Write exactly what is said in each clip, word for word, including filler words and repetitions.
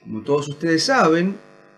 como todos ustedes saben,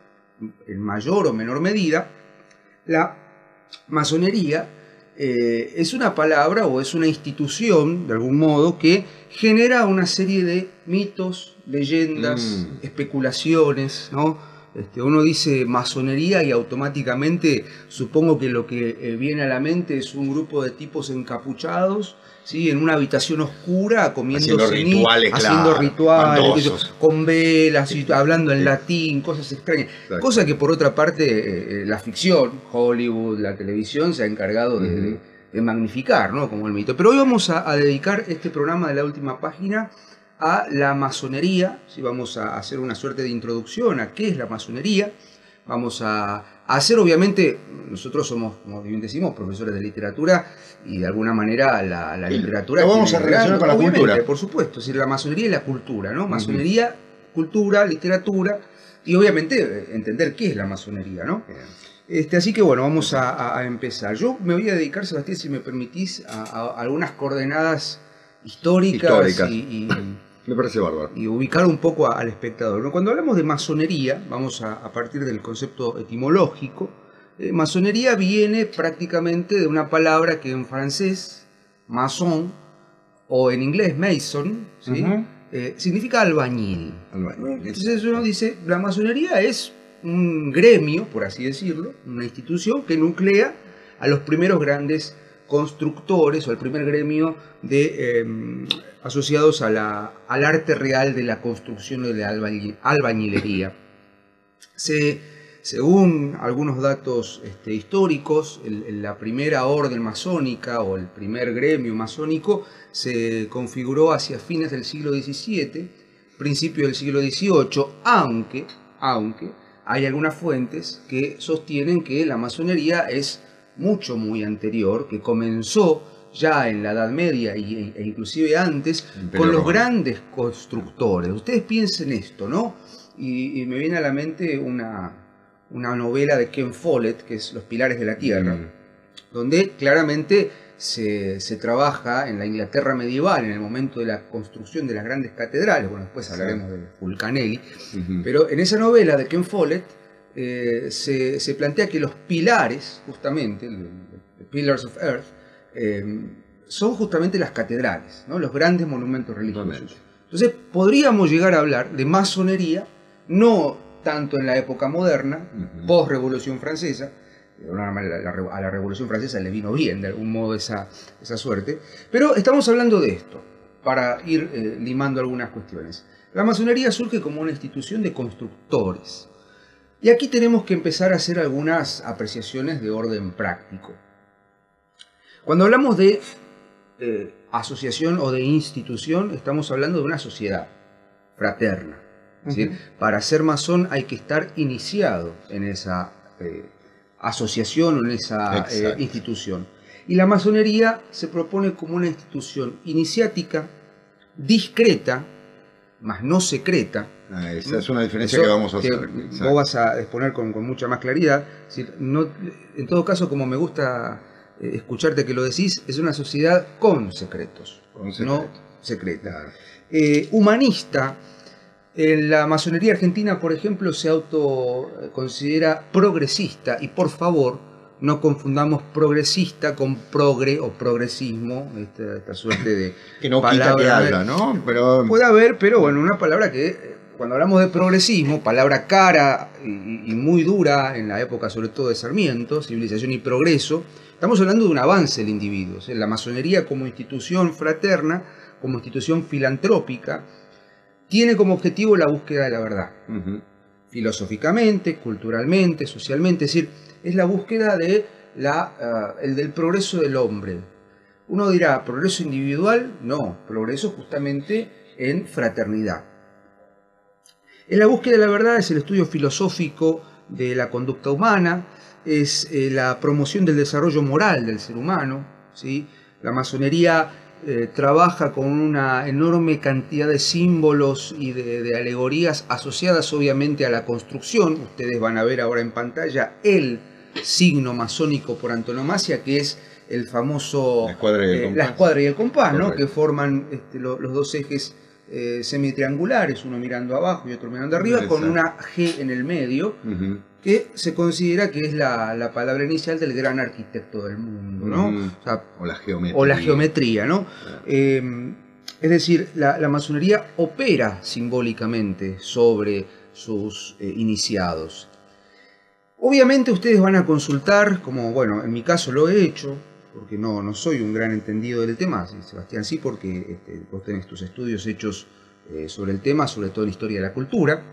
en mayor o menor medida, la masonería eh, es una palabra o es una institución, de algún modo, que genera una serie de mitos, leyendas, mm. especulaciones, ¿no? Este, uno dice masonería y automáticamente supongo que lo que eh, viene a la mente es un grupo de tipos encapuchados, ¿sí? En una habitación oscura, comiendo haciendo rituales, haciendo claro, rituales con velas, y hablando en sí. latín, cosas extrañas. Exacto. Cosa que por otra parte eh, la ficción, Hollywood, la televisión se ha encargado de, uh-huh. de, de magnificar, ¿no? Como el mito. Pero hoy vamos a, a dedicar este programa de La Última Página a la masonería, ¿sí? Vamos a hacer una suerte de introducción a qué es la masonería. Vamos a, a hacer, obviamente, nosotros somos, como bien decimos, profesores de literatura y de alguna manera la, la literatura... Lo vamos a relacionar con la cultura. Por supuesto, es decir, la masonería y la cultura, ¿no? Masonería, uh-huh. cultura, literatura y obviamente entender qué es la masonería, ¿no? Este, así que bueno, vamos a, a empezar. Yo me voy a dedicar, Sebastián, si me permitís, a, a algunas coordenadas históricas, históricas. Y, y, me parece bárbaro. Y ubicar un poco a, al espectador. Cuando hablamos de masonería, vamos a, a partir del concepto etimológico, eh, masonería viene prácticamente de una palabra que en francés, maçon, o en inglés mason, ¿sí? Uh-huh. eh, significa albañil. albañil. Entonces uno dice, la masonería es un gremio, por así decirlo, una institución que nuclea a los primeros grandes constructores o el primer gremio de, eh, asociados a la, al arte real de la construcción de la albañil, albañilería. Se, según algunos datos este, históricos, el, la primera orden masónica o el primer gremio masónico se configuró hacia fines del siglo diecisiete, principio del siglo dieciocho, aunque, aunque hay algunas fuentes que sostienen que la masonería es mucho muy anterior, que comenzó ya en la Edad Media e, e inclusive antes con los grandes constructores. Ustedes piensen esto, ¿no? Y, y me viene a la mente una, una novela de Ken Follett, que es Los Pilares de la Tierra, mm. donde claramente se, se trabaja en la Inglaterra medieval, en el momento de la construcción de las grandes catedrales. Bueno, después hablaremos sí. de Fulcanelli, uh-huh. pero en esa novela de Ken Follett Eh, se, se plantea que los pilares, justamente, the Pillars of Earth, eh, son justamente las catedrales, ¿no? Los grandes monumentos religiosos. Entonces podríamos llegar a hablar de masonería, no tanto en la época moderna, uh-huh. post-Revolución Francesa. A la Revolución Francesa le vino bien, de algún modo, esa, esa suerte. Pero estamos hablando de esto, para ir eh, limando algunas cuestiones. La masonería surge como una institución de constructores. Y aquí tenemos que empezar a hacer algunas apreciaciones de orden práctico. Cuando hablamos de eh, asociación o de institución, estamos hablando de una sociedad fraterna. Uh-huh. ¿Sí? Para ser masón hay que estar iniciado en esa eh, asociación o en esa eh, institución. Y la masonería se propone como una institución iniciática, discreta, más no secreta. Ah, esa es una diferencia Eso, que vamos a hacer. Que vos vas a exponer con, con mucha más claridad. Es decir, no, en todo caso, como me gusta eh, escucharte que lo decís, es una sociedad con secretos, con secretos. no secreta. Claro. Eh, humanista, en la masonería argentina, por ejemplo, se autoconsidera progresista, y por favor, no confundamos progresista con progre o progresismo, esta, esta suerte de que no palabra quita que habla, ¿no? Pero puede haber, pero bueno, una palabra que cuando hablamos de progresismo, palabra cara y, y muy dura en la época sobre todo de Sarmiento, civilización y progreso, estamos hablando de un avance del individuo. O sea, la masonería como institución fraterna, como institución filantrópica, tiene como objetivo la búsqueda de la verdad. Uh-huh. Filosóficamente, culturalmente, socialmente, es decir, es la búsqueda de la, uh, el del progreso del hombre. Uno dirá, ¿progreso individual? No, progreso justamente en fraternidad. En la búsqueda de la verdad es el estudio filosófico de la conducta humana, es eh, la promoción del desarrollo moral del ser humano, ¿sí? La masonería eh, trabaja con una enorme cantidad de símbolos y de, de alegorías asociadas obviamente a la construcción. Ustedes van a ver ahora en pantalla el signo masónico por antonomasia, que es el famoso la escuadra y el eh, compás, la escuadra y el compás, ¿no? Que forman este, lo, los dos ejes eh, semitriangulares, uno mirando abajo y otro mirando arriba, Exacto. con una G en el medio, uh-huh. que se considera que es la, la palabra inicial del gran arquitecto del mundo, ¿no? Uh-huh. O sea, o la geometría. O la geometría, ¿no? Uh-huh. Eh, es decir, la, la masonería opera simbólicamente sobre sus eh, iniciados. Obviamente ustedes van a consultar, como bueno, en mi caso lo he hecho, porque no, no soy un gran entendido del tema, Sebastián sí, porque este, vos tenés tus estudios hechos eh, sobre el tema, sobre todo en historia de la cultura,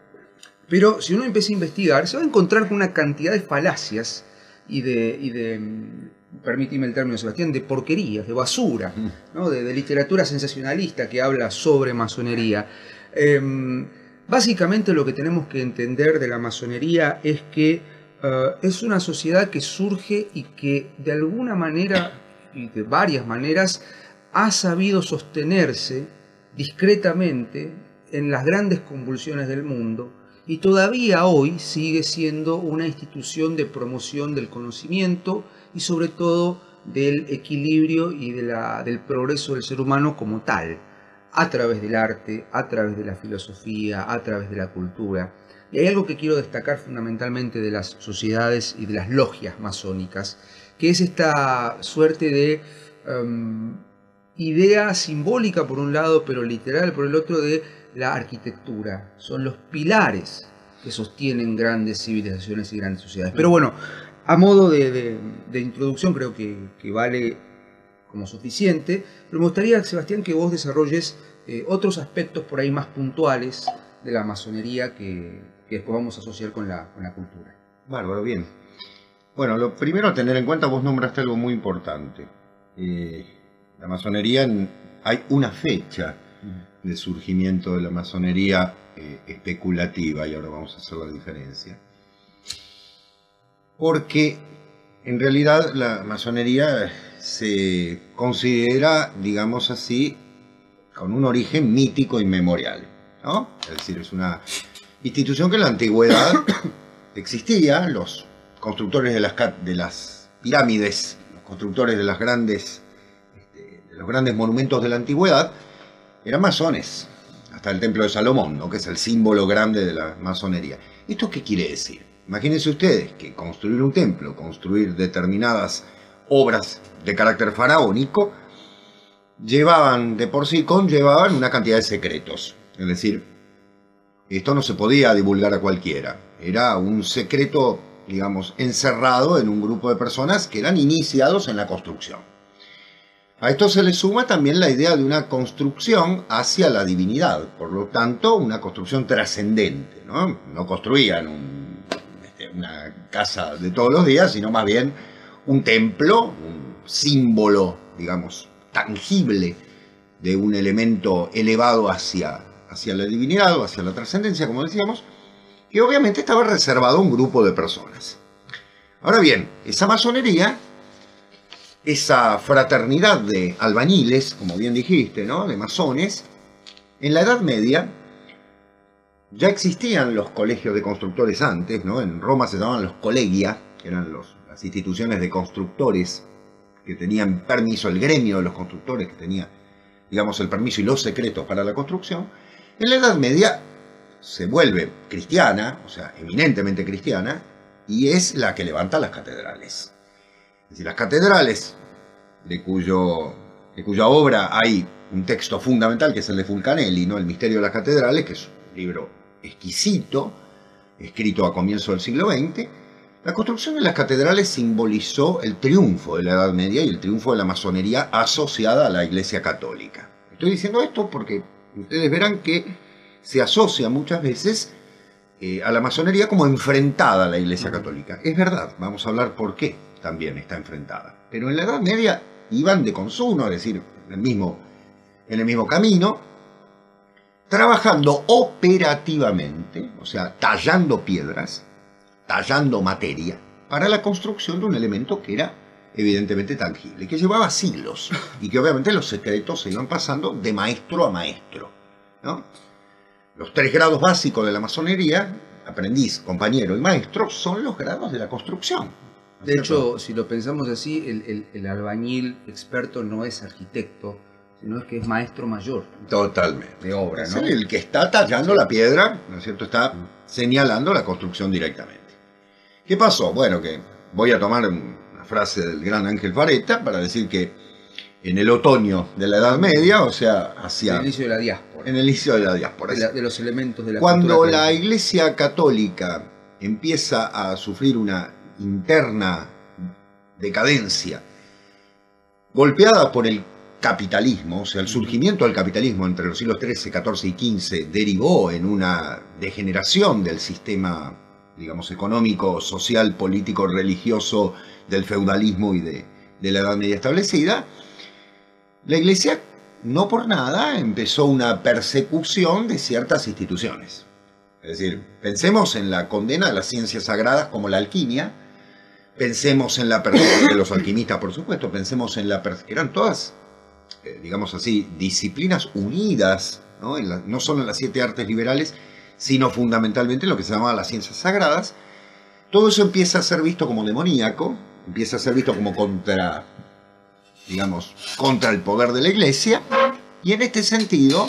pero si uno empieza a investigar, se va a encontrar con una cantidad de falacias y de, y de permíteme el término, Sebastián, de porquerías, de basura, ¿no? de, de literatura sensacionalista que habla sobre masonería. Eh, Básicamente lo que tenemos que entender de la masonería es que uh, es una sociedad que surge y que de alguna manera, y de varias maneras, ha sabido sostenerse discretamente en las grandes convulsiones del mundo y todavía hoy sigue siendo una institución de promoción del conocimiento y sobre todo del equilibrio y de la, del progreso del ser humano como tal, a través del arte, a través de la filosofía, a través de la cultura. Y hay algo que quiero destacar fundamentalmente de las sociedades y de las logias masónicas, que es esta suerte de um, idea simbólica por un lado, pero literal por el otro, de la arquitectura. Son los pilares que sostienen grandes civilizaciones y grandes sociedades. Pero bueno, a modo de, de, de introducción creo que, que vale como suficiente, pero me gustaría, Sebastián, que vos desarrolles eh, otros aspectos por ahí más puntuales de la masonería que, que después vamos a asociar con la, con la cultura. Bárbaro, bien. Bueno, lo primero a tener en cuenta, vos nombraste algo muy importante. Eh, la masonería, hay una fecha de surgimiento de la masonería eh, especulativa, y ahora vamos a hacer la diferencia. Porque en realidad la masonería se considera, digamos así, con un origen mítico inmemorial, ¿no? Es decir, es una institución que en la antigüedad existía, los constructores de las, de las pirámides, los constructores de, las grandes, este, de los grandes monumentos de la antigüedad, eran masones, hasta el templo de Salomón, ¿no? Que es el símbolo grande de la masonería. ¿Esto qué quiere decir? Imagínense ustedes que construir un templo, construir determinadas obras de carácter faraónico, llevaban de por sí, conllevaban una cantidad de secretos. Es decir, esto no se podía divulgar a cualquiera. Era un secreto, digamos, encerrado en un grupo de personas que eran iniciados en la construcción. A esto se le suma también la idea de una construcción hacia la divinidad, por lo tanto, una construcción trascendente, ¿no? No construían un, este, una casa de todos los días, sino más bien un templo, un símbolo, digamos, tangible de un elemento elevado hacia, hacia la divinidad o hacia la trascendencia, como decíamos, que obviamente estaba reservado a un grupo de personas. Ahora bien, esa masonería, esa fraternidad de albañiles, como bien dijiste, ¿no? De masones, en la Edad Media ya existían los colegios de constructores antes, ¿no? En Roma se llamaban los collegia, que eran los las instituciones de constructores que tenían permiso, el gremio de los constructores que tenía, digamos, el permiso y los secretos para la construcción. En la Edad Media se vuelve cristiana, o sea, eminentemente cristiana, y es la que levanta las catedrales. Es decir, las catedrales, de, cuyo, de cuya obra hay un texto fundamental que es el de Fulcanelli, ¿no? El misterio de las catedrales, que es un libro exquisito, escrito a comienzos del siglo veinte, la construcción de las catedrales simbolizó el triunfo de la Edad Media y el triunfo de la masonería asociada a la Iglesia Católica. Estoy diciendo esto porque ustedes verán que se asocia muchas veces eh, a la masonería como enfrentada a la Iglesia Católica. Es verdad, vamos a hablar por qué también está enfrentada. Pero en la Edad Media iban de consuno, es decir, en el mismo, en el mismo camino, trabajando operativamente, o sea, tallando piedras, tallando materia, para la construcción de un elemento que era evidentemente tangible, que llevaba siglos, y que obviamente los secretos se iban pasando de maestro a maestro, ¿no? Los tres grados básicos de la masonería, aprendiz, compañero y maestro, son los grados de la construcción. De hecho, si lo pensamos así, el, el, el albañil experto no es arquitecto, sino es que es maestro mayor. Totalmente. De obra, Es ¿no? el que está tallando la piedra, ¿no es cierto? Está señalando la construcción directamente. ¿Qué pasó? Bueno, que voy a tomar una frase del gran Ángel Vareta para decir que en el otoño de la Edad Media, o sea, hacia... El inicio de la diáspora. En el inicio de la diáspora. De, la, de los elementos de la Cuando cultura la tradicional. Iglesia Católica empieza a sufrir una interna decadencia, golpeada por el capitalismo, o sea, el surgimiento del capitalismo entre los siglos trece, catorce y quince derivó en una degeneración del sistema, digamos, económico, social, político, religioso del feudalismo y de, de la Edad Media establecida. La Iglesia, no por nada, empezó una persecución de ciertas instituciones. Es decir, pensemos en la condena de las ciencias sagradas como la alquimia, pensemos en la persecución de los alquimistas, por supuesto, pensemos en la persecución, que eran todas, eh, digamos así, disciplinas unidas, ¿no? En la, no solo en las siete artes liberales, sino fundamentalmente en lo que se llamaba las ciencias sagradas. Todo eso empieza a ser visto como demoníaco, empieza a ser visto como contra, digamos, contra el poder de la Iglesia, y en este sentido,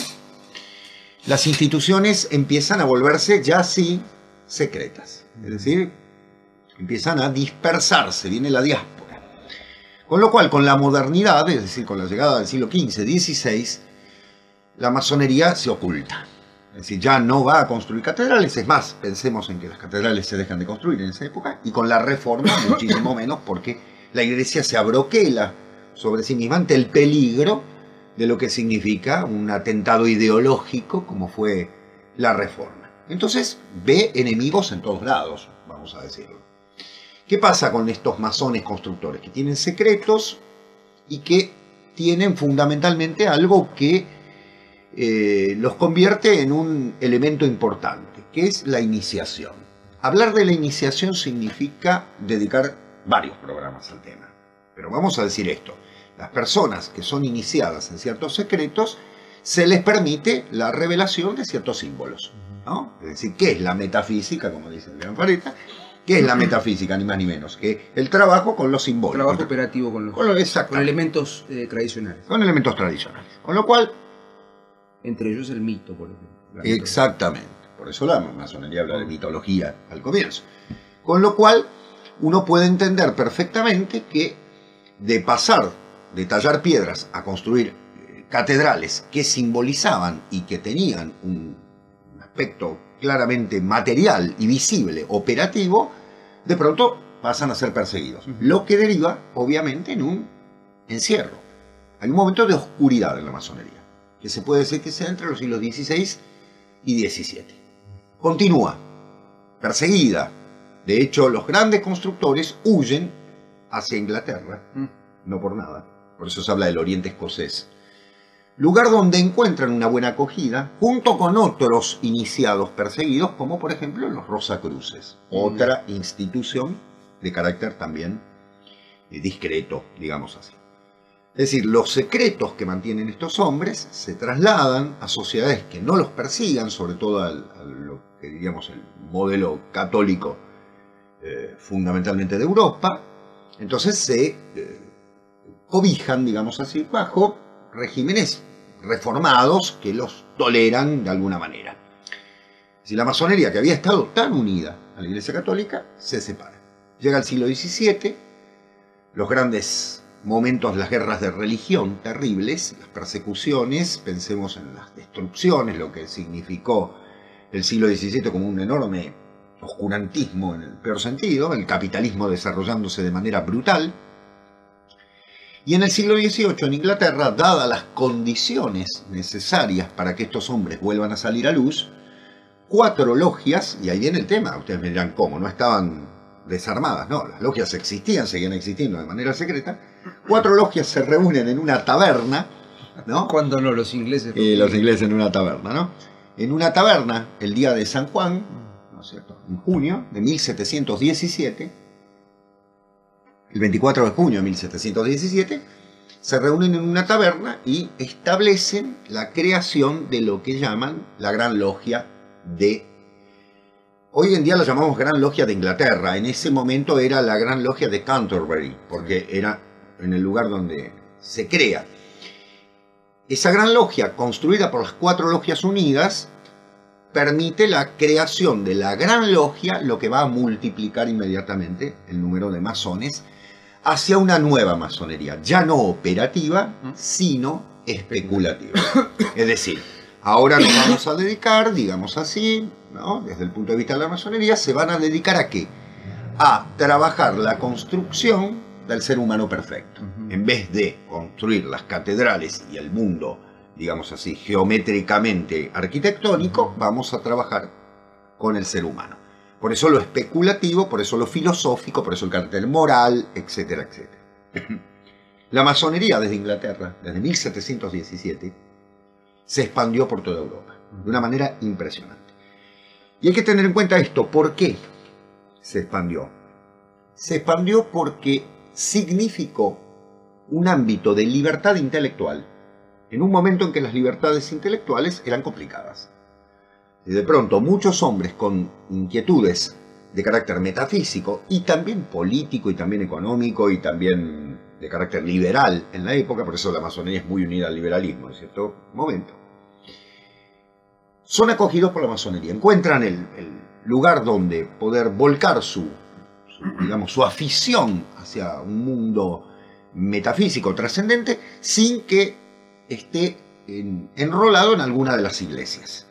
las instituciones empiezan a volverse ya así secretas, es decir, empiezan a dispersarse, viene la diáspora. Con lo cual, con la modernidad, es decir, con la llegada del siglo quince, dieciséis, la masonería se oculta. Es decir, ya no va a construir catedrales, es más, pensemos en que las catedrales se dejan de construir en esa época, y con la Reforma muchísimo menos, porque la Iglesia se abroquela sobre sí misma ante el peligro de lo que significa un atentado ideológico como fue la Reforma. Entonces ve enemigos en todos lados, vamos a decirlo. ¿Qué pasa con estos masones constructores? Que tienen secretos y que tienen fundamentalmente algo que eh, los convierte en un elemento importante, que es la iniciación. Hablar de la iniciación significa dedicar varios programas al tema. Pero vamos a decir esto. Las personas que son iniciadas en ciertos secretos, se les permite la revelación de ciertos símbolos, ¿no? Es decir, ¿qué es la metafísica? Como dice el gran Vareta, ¿qué es la metafísica? Ni más ni menos que el trabajo con los símbolos. Trabajo con, operativo con los con, lo, con elementos eh, tradicionales. Con elementos tradicionales. Con lo cual... Entre ellos el mito, por ejemplo. Exactamente. Por eso la masonería habla de mitología al comienzo. Con lo cual, uno puede entender perfectamente que de pasar de tallar piedras a construir catedrales que simbolizaban y que tenían un aspecto claramente material y visible, operativo, de pronto pasan a ser perseguidos. Uh-huh. Lo que deriva, obviamente, en un encierro. Hay un momento de oscuridad en la masonería, que se puede decir que sea entre los siglos dieciséis y diecisiete. Continúa, perseguida. De hecho, los grandes constructores huyen hacia Inglaterra, uh-huh. no por nada. Por eso se habla del Oriente Escocés. Lugar donde encuentran una buena acogida, junto con otros iniciados perseguidos, como por ejemplo los Rosacruces, mm. otra institución de carácter también eh, discreto, digamos así. Es decir, los secretos que mantienen estos hombres se trasladan a sociedades que no los persigan, sobre todo al, a lo que diríamos el modelo católico eh, fundamentalmente de Europa. Entonces se... Eh, cobijan, digamos así, bajo regímenes reformados que los toleran de alguna manera. Si la masonería, que había estado tan unida a la Iglesia Católica, se separa. Llega el siglo diecisiete, los grandes momentos de las guerras de religión terribles, las persecuciones, pensemos en las destrucciones, lo que significó el siglo diecisiete como un enorme oscurantismo en el peor sentido, el capitalismo desarrollándose de manera brutal. Y en el siglo dieciocho, en Inglaterra, dadas las condiciones necesarias para que estos hombres vuelvan a salir a luz, cuatro logias, y ahí viene el tema, ustedes me dirán cómo, no estaban desarmadas, no, las logias existían, seguían existiendo de manera secreta, cuatro logias se reúnen en una taberna, ¿no? ¿Cuándo no? Los ingleses. Eh, los ingleses en una taberna, ¿no? En una taberna, el día de San Juan, ¿no es cierto?, en junio de mil setecientos diecisiete, el veinticuatro de junio de mil setecientos diecisiete, se reúnen en una taberna y establecen la creación de lo que llaman la Gran Logia de... Hoy en día la llamamos Gran Logia de Inglaterra. En ese momento era la Gran Logia de Canterbury, porque era en el lugar donde se crea. esa gran logia, construida por las cuatro logias unidas, permite la creación de la gran logia, lo que va a multiplicar inmediatamente el número de masones hacia una nueva masonería, ya no operativa, sino especulativa. Es decir, ahora nos vamos a dedicar, digamos así, ¿no? Desde el punto de vista de la masonería, se van a dedicar a ¿qué? A trabajar la construcción del ser humano perfecto. Uh-huh. En vez de construir las catedrales y el mundo, digamos así, geométricamente arquitectónico, uh-huh, vamos a trabajar con el ser humano. Por eso lo especulativo, por eso lo filosófico, por eso el carácter moral, etcétera, etcétera. La masonería desde Inglaterra, desde mil setecientos diecisiete, se expandió por toda Europa, de una manera impresionante. Y hay que tener en cuenta esto, ¿por qué se expandió? Se expandió porque significó un ámbito de libertad intelectual, en un momento en que las libertades intelectuales eran complicadas. Y de pronto muchos hombres con inquietudes de carácter metafísico y también político y también económico y también de carácter liberal en la época, por eso la masonería es muy unida al liberalismo en cierto momento, son acogidos por la masonería, encuentran el, el lugar donde poder volcar su, su, digamos, su afición hacia un mundo metafísico trascendente sin que esté en, enrolado en alguna de las iglesias.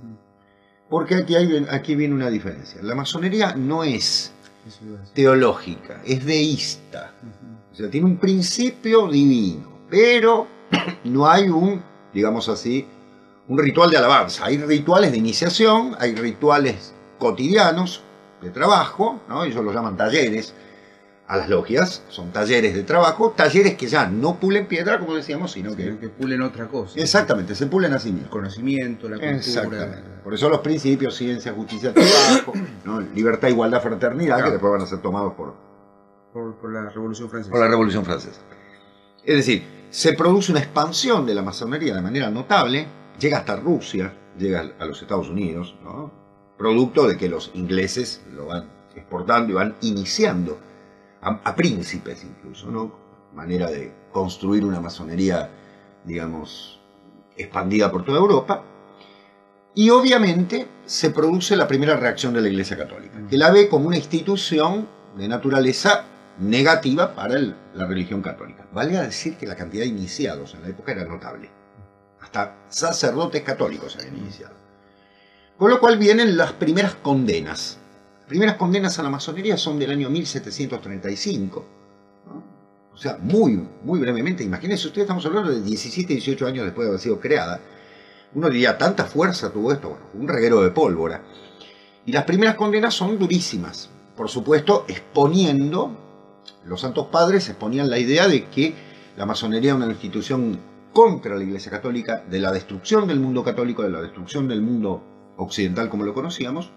Porque aquí, hay, aquí viene una diferencia. La masonería no es teológica, es deísta. O sea, tiene un principio divino, pero no hay un, digamos así, un ritual de alabanza. Hay rituales de iniciación, hay rituales cotidianos de trabajo, ¿no? Ellos los llaman talleres a las logias, son talleres de trabajo, talleres que ya no pulen piedra, como decíamos, sino sí, que... que pulen otra cosa. Exactamente, se pulen a sí mismos. El conocimiento, la cultura... Exactamente. Por eso los principios, ciencia, justicia, trabajo, ¿no? Libertad, igualdad, fraternidad, claro, que después van a ser tomados por... Por, por la Revolución Francesa. Por la Revolución Francesa. Es decir, se produce una expansión de la masonería de manera notable, llega hasta Rusia, llega a los Estados Unidos, ¿no? Producto de que los ingleses lo van exportando y van iniciando a, a príncipes incluso, ¿no? Manera de construir una masonería, digamos, expandida por toda Europa. Y obviamente se produce la primera reacción de la Iglesia Católica, que la ve como una institución de naturaleza negativa para el, la religión católica. Vale a decir que la cantidad de iniciados en la época era notable. Hasta sacerdotes católicos se habían iniciado. Con lo cual vienen las primeras condenas. Las primeras condenas a la masonería son del año mil setecientos treinta y cinco. ¿No? O sea, muy, muy brevemente. Imagínense ustedes, estamos hablando de diecisiete, dieciocho años después de haber sido creada. Uno diría, tanta fuerza tuvo esto. Bueno, un reguero de pólvora. Y las primeras condenas son durísimas. Por supuesto, exponiendo, los santos padres exponían la idea de que la masonería era una institución contra la Iglesia Católica, de la destrucción del mundo católico, de la destrucción del mundo occidental como lo conocíamos,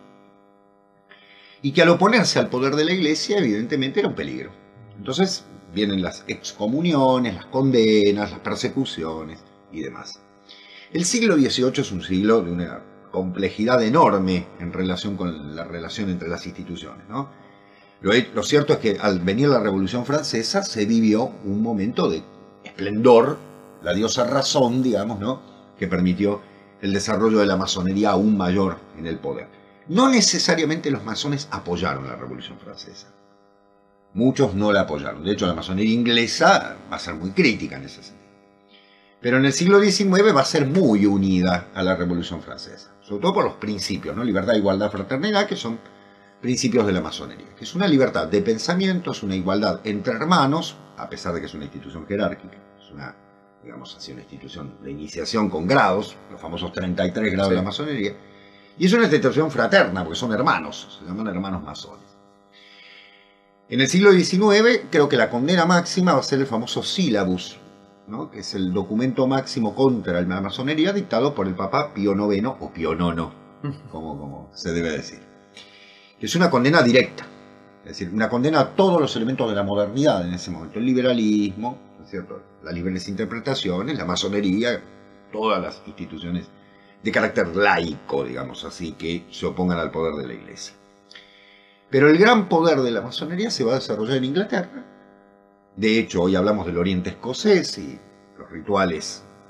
y que al oponerse al poder de la Iglesia, evidentemente era un peligro. Entonces vienen las excomuniones, las condenas, las persecuciones y demás. El siglo dieciocho es un siglo de una complejidad enorme en relación con la relación entre las instituciones, ¿no? Lo, lo cierto es que al venir la Revolución Francesa se vivió un momento de esplendor, la diosa razón, digamos, ¿no? Que permitió el desarrollo de la masonería aún mayor en el poder. No necesariamente los masones apoyaron la Revolución Francesa. Muchos no la apoyaron. De hecho, la masonería inglesa va a ser muy crítica en ese sentido. Pero en el siglo diecinueve va a ser muy unida a la Revolución Francesa. Sobre todo por los principios, ¿no? Libertad, igualdad, fraternidad, que son principios de la masonería. Que es una libertad de pensamiento, es una igualdad entre hermanos, a pesar de que es una institución jerárquica. Es una, digamos así, una institución de iniciación con grados, los famosos treinta y tres grados sí. de la masonería. Y es una institución fraterna, porque son hermanos, se llaman hermanos masones. En el siglo diecinueve, creo que la condena máxima va a ser el famoso sílabus, ¿no? Que es el documento máximo contra la masonería dictado por el Papa Pío noveno, o Pío nono, como, como se debe decir. Es una condena directa, es decir, una condena a todos los elementos de la modernidad en ese momento, el liberalismo, ¿no es cierto?, las libres interpretaciones, la masonería, todas las instituciones de carácter laico, digamos así, que se opongan al poder de la Iglesia. Pero el gran poder de la masonería se va a desarrollar en Inglaterra. De hecho, hoy hablamos del Oriente Escocés y los rituales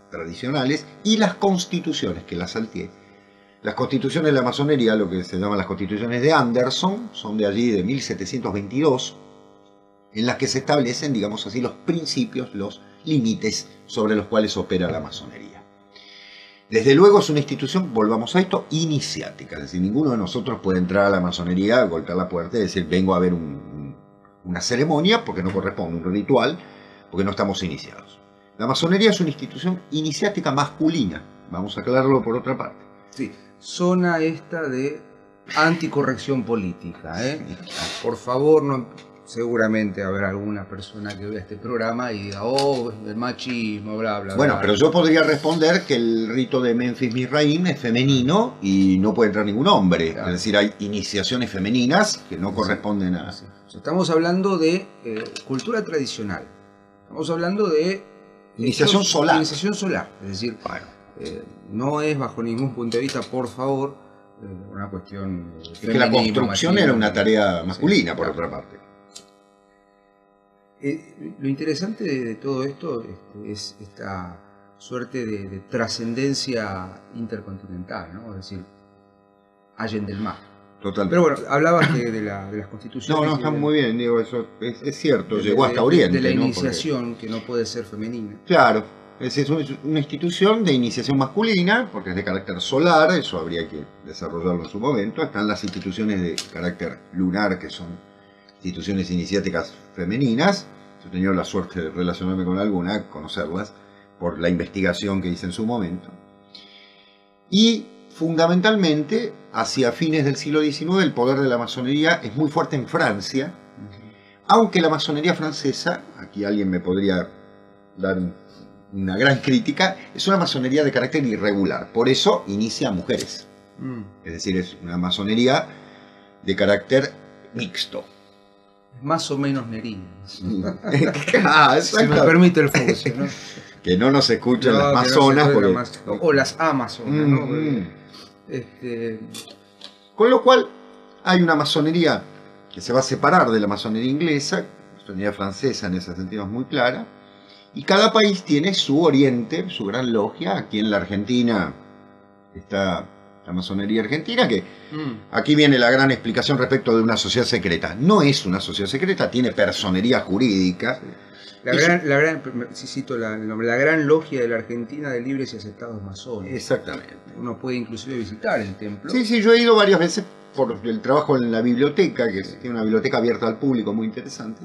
tradicionales, y las constituciones, que las salteé. Las constituciones de la masonería, lo que se llaman las constituciones de Anderson, son de allí de mil setecientos veintidós, en las que se establecen, digamos así, los principios, los límites sobre los cuales opera la masonería. Desde luego es una institución, volvamos a esto, iniciática, es decir, ninguno de nosotros puede entrar a la masonería, golpear la puerta y decir, vengo a ver un, una ceremonia, porque no corresponde, un ritual, porque no estamos iniciados. La masonería es una institución iniciática masculina, vamos a aclararlo por otra parte. Sí, zona esta de anticorrección política, ¿eh? Por favor, no... Seguramente habrá alguna persona que vea este programa y diga, oh, el machismo, bla, bla, Bueno, bla. pero yo podría responder que el rito de Memphis Misraim es femenino y no puede entrar ningún hombre. Claro. Es decir, hay iniciaciones femeninas que no corresponden a... Sí. Estamos hablando de eh, cultura tradicional. Estamos hablando de... Iniciación estos, solar. Iniciación solar. Es decir, bueno, eh, no es bajo ningún punto de vista, por favor, eh, una cuestión... Eh, es que la construcción machina, era una tarea masculina, sí, por claro. otra parte. Eh, lo interesante de, de todo esto este, es esta suerte de, de trascendencia intercontinental, ¿no? Es decir, allende el mar. Totalmente. Pero bueno, hablabas de, de, la, de las constituciones. No, no, está de, muy bien, digo, eso es, es cierto, de, llegó de, hasta Oriente. De la ¿no? iniciación, porque... que no puede ser femenina. Claro, es, es una institución de iniciación masculina, porque es de carácter solar, eso habría que desarrollarlo en su momento. Están las instituciones de carácter lunar, que son instituciones iniciáticas femeninas. Yo he tenido la suerte de relacionarme con alguna, conocerlas, por la investigación que hice en su momento. Y fundamentalmente, hacia fines del siglo diecinueve, el poder de la masonería es muy fuerte en Francia, uh-huh. Aunque la masonería francesa, aquí alguien me podría dar una gran crítica, es una masonería de carácter irregular, por eso inicia a mujeres. Uh-huh. Es decir, es una masonería de carácter mixto. Más o menos nerinas. Ah, si me permite el fuso, ¿no? Que no nos escuchen no, las masonas. No porque... más, o las amazonas, mm, ¿no? Porque, este... Con lo cual, hay una masonería que se va a separar de la masonería inglesa, la masonería francesa en ese sentido es muy clara, y cada país tiene su oriente, su gran logia. Aquí en la Argentina está la masonería argentina, que mm. aquí viene la gran explicación respecto de una sociedad secreta. No es una sociedad secreta, tiene personería jurídica. Sí. La, gran, la, gran, si cito la, el nombre, la gran logia de la Argentina de libres y aceptados masones. Exactamente. Uno puede inclusive visitar el templo. Sí, sí, yo he ido varias veces por el trabajo en la biblioteca, que es una biblioteca abierta al público muy interesante.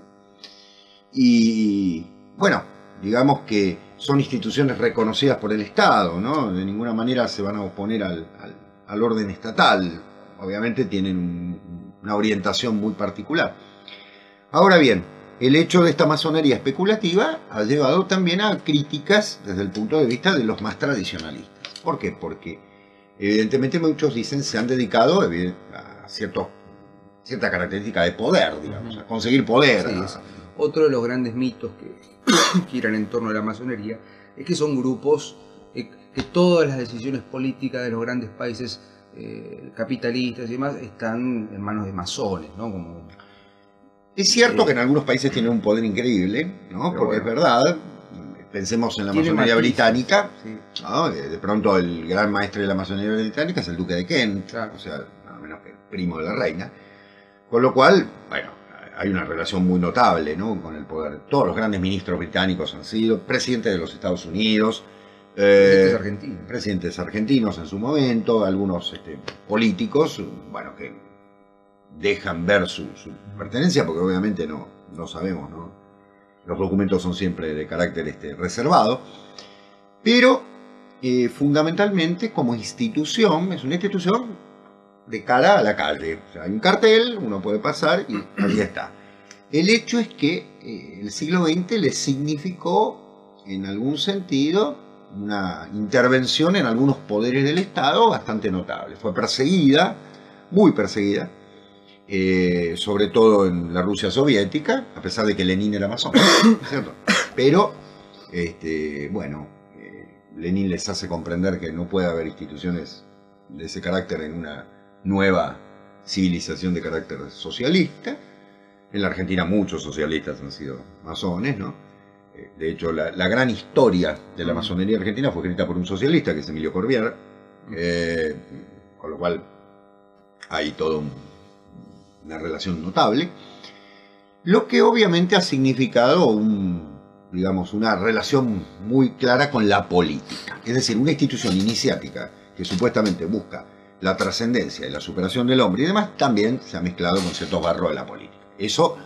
Y bueno, digamos que son instituciones reconocidas por el Estado, ¿no? De ninguna manera se van a oponer al, al, al orden estatal. Obviamente tienen un, una orientación muy particular. Ahora bien, el hecho de esta masonería especulativa ha llevado también a críticas desde el punto de vista de los más tradicionalistas. ¿Por qué? Porque evidentemente muchos dicen se han dedicado a cierto, cierta característica de poder, digamos, a conseguir poder. Sí, a... es otro de los grandes mitos que giran en torno a la masonería es que son grupos, eh, que todas las decisiones políticas de los grandes países eh, capitalistas y demás están en manos de masones, ¿no? Como... Es cierto que en algunos países tienen un poder increíble, ¿no? Pero porque bueno, es verdad, pensemos en la masonería británica, sí. ¿No? De pronto el gran maestre de la masonería británica es el duque de Kent, claro. O sea, nada menos que el primo de la reina, con lo cual, bueno, hay una relación muy notable, ¿no? Con el poder. Todos los grandes ministros británicos han sido presidentes de los Estados Unidos, presidentes eh, argentinos, presidentes argentinos en su momento, algunos este, políticos, bueno, que dejan ver su, su pertenencia, porque obviamente no, no sabemos, ¿no? Los documentos son siempre de carácter este, reservado, pero eh, fundamentalmente como institución, es una institución de cara a la calle. O sea, hay un cartel, uno puede pasar y ahí está. El hecho es que eh, el siglo veinte le significó, en algún sentido, una intervención en algunos poderes del Estado bastante notable. Fue perseguida, muy perseguida, Eh, sobre todo en la Rusia soviética, a pesar de que Lenin era masón, ¿cierto? Pero, este, bueno, eh, Lenin les hace comprender que no puede haber instituciones de ese carácter en una nueva civilización de carácter socialista. En la Argentina muchos socialistas han sido masones, ¿no? De hecho, la, la gran historia de la masonería argentina fue escrita por un socialista, que es Emilio Corbière, eh, con lo cual hay toda un, una relación notable, lo que obviamente ha significado un, digamos, una relación muy clara con la política. Es decir, una institución iniciática que supuestamente busca la trascendencia y la superación del hombre y demás, también se ha mezclado con ciertos barros de la política. Eso,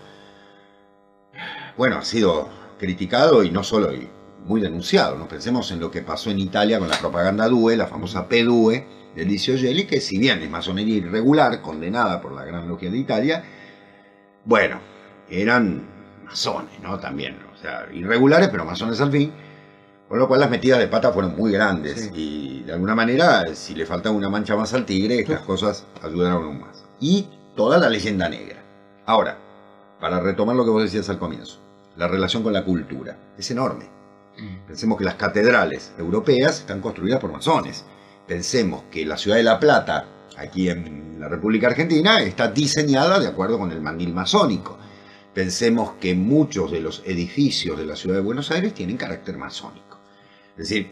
bueno, ha sido criticado y no solo, y muy denunciado, ¿no? Pensemos en lo que pasó en Italia con la propaganda D U E, la famosa P D U E de Licio Gelli, que si bien es masonería irregular, condenada por la Gran Logia de Italia, bueno, eran masones, ¿no? También, o sea, irregulares, pero masones al fin, con lo cual las metidas de pata fueron muy grandes, sí. Y de alguna manera, si le faltaba una mancha más al tigre, estas cosas ayudaron aún más. Y toda la leyenda negra. Ahora, para retomar lo que vos decías al comienzo, la relación con la cultura es enorme. Pensemos que las catedrales europeas están construidas por masones. Pensemos que la ciudad de La Plata, aquí en la República Argentina, está diseñada de acuerdo con el mandil masónico. Pensemos que muchos de los edificios de la ciudad de Buenos Aires tienen carácter masónico. Es decir,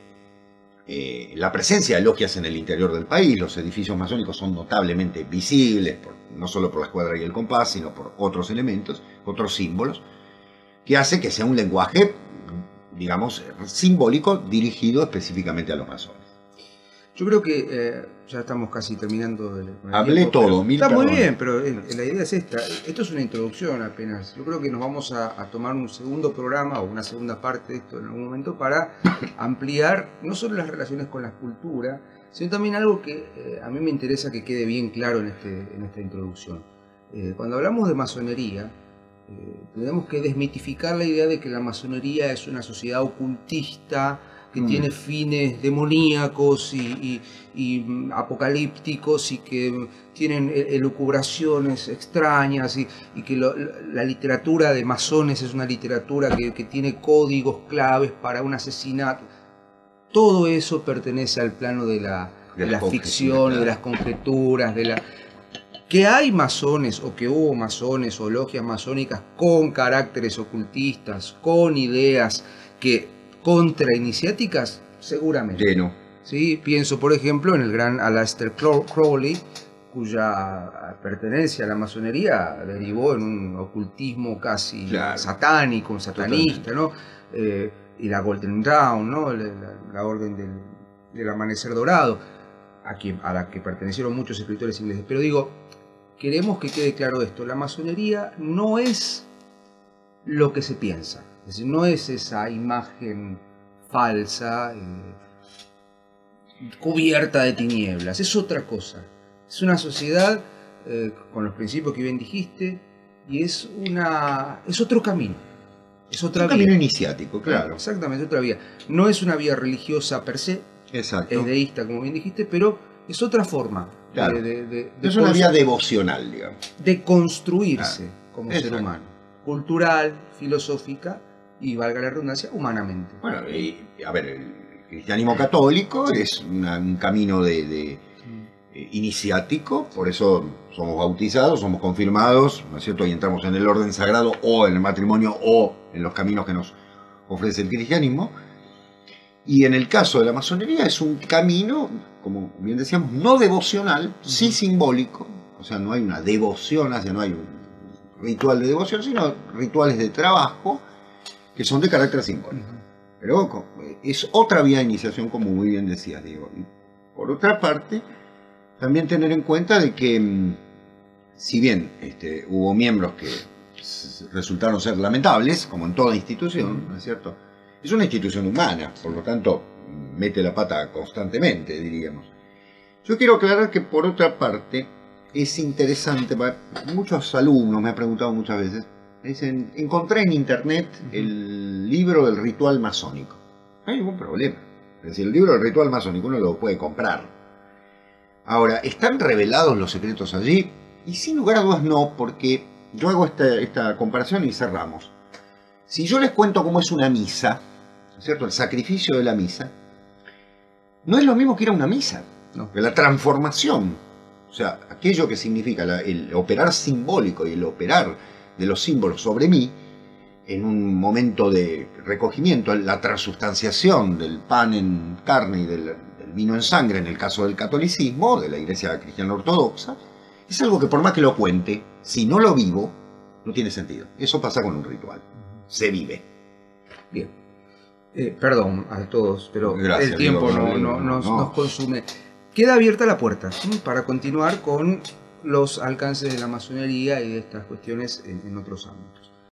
eh, la presencia de logias en el interior del país, los edificios masónicos son notablemente visibles, por, no solo por la escuadra y el compás, sino por otros elementos, otros símbolos, que hace que sea un lenguaje, digamos, simbólico dirigido específicamente a los masones. Yo creo que eh, ya estamos casi terminando. El, el Hablé tiempo, todo, mil Está perdones. muy bien, pero eh, la idea es esta. Esto es una introducción apenas. Yo creo que nos vamos a, a tomar un segundo programa o una segunda parte de esto en algún momento para ampliar no solo las relaciones con la cultura, sino también algo que eh, a mí me interesa que quede bien claro en, este, en esta introducción. Eh, cuando hablamos de masonería, Eh, tenemos que desmitificar la idea de que la masonería es una sociedad ocultista que mm. tiene fines demoníacos y, y, y apocalípticos y que tienen elucubraciones extrañas y, y que lo, la literatura de masones es una literatura que, que tiene códigos claves para un asesinato. Todo eso pertenece al plano de la, de de la ficción, claro. De las conjeturas, de la... Que hay masones o que hubo masones o logias masónicas con caracteres ocultistas, con ideas que contrainiciáticas, seguramente. Lleno. ¿Sí? Pienso, por ejemplo, en el gran Aleister Crowley, cuya pertenencia a la masonería derivó en un ocultismo casi claro. satánico, un satanista, ¿no? Eh, y la Golden Dawn, ¿no? La, la, la orden del, del amanecer dorado, a, quien, a la que pertenecieron muchos escritores ingleses. Pero digo, queremos que quede claro esto, la masonería no es lo que se piensa, es decir, no es esa imagen falsa, eh, cubierta de tinieblas, es otra cosa, es una sociedad eh, con los principios que bien dijiste, y es, una, es otro camino, es otra un vía. camino iniciático, claro. Exactamente, otra vía, no es una vía religiosa per se, exacto. Es deísta como bien dijiste, pero es otra forma. Claro. De, de, de, es una vía devocional, digamos. De construirse claro. como Exacto. ser humano. Cultural, filosófica y, valga la redundancia, humanamente. Bueno, y, a ver, el cristianismo católico es una, un camino de, de eh, iniciático, por eso somos bautizados, somos confirmados, ¿no es cierto? Y entramos en el orden sagrado o en el matrimonio o en los caminos que nos ofrece el cristianismo. Y en el caso de la masonería es un camino, como bien decíamos, no devocional, uh-huh. sí simbólico. O sea, no hay una devoción, o sea, no hay un ritual de devoción, sino rituales de trabajo que son de carácter simbólico. Uh-huh. Pero es otra vía de iniciación, como muy bien decías, Diego. Y por otra parte, también tener en cuenta de que, si bien este, hubo miembros que resultaron ser lamentables, como en toda institución, uh-huh. ¿no es cierto?, es una institución humana, por lo tanto, mete la pata constantemente, diríamos. Yo quiero aclarar que, por otra parte, es interesante, muchos alumnos me han preguntado muchas veces, me dicen, encontré en internet el libro del ritual masónico. No hay ningún problema. Es decir, el libro del ritual masónico uno lo puede comprar. Ahora, ¿están revelados los secretos allí? Y sin lugar a dudas no, porque yo hago esta, esta comparación y cerramos. Si yo les cuento cómo es una misa, ¿cierto? El sacrificio de la misa, no es lo mismo que ir a una misa, no. La transformación, o sea, aquello que significa la, el operar simbólico y el operar de los símbolos sobre mí, en un momento de recogimiento, la transustanciación del pan en carne y del, del vino en sangre, en el caso del catolicismo, de la Iglesia cristiana ortodoxa, es algo que por más que lo cuente, si no lo vivo, no tiene sentido. Eso pasa con un ritual. Se vive. Bien. Eh, perdón a todos, pero Gracias, el tiempo digo, no, no, no, no, nos, no. nos consume. Queda abierta la puerta, ¿sí?, para continuar con los alcances de la masonería y de estas cuestiones en, en otros ámbitos.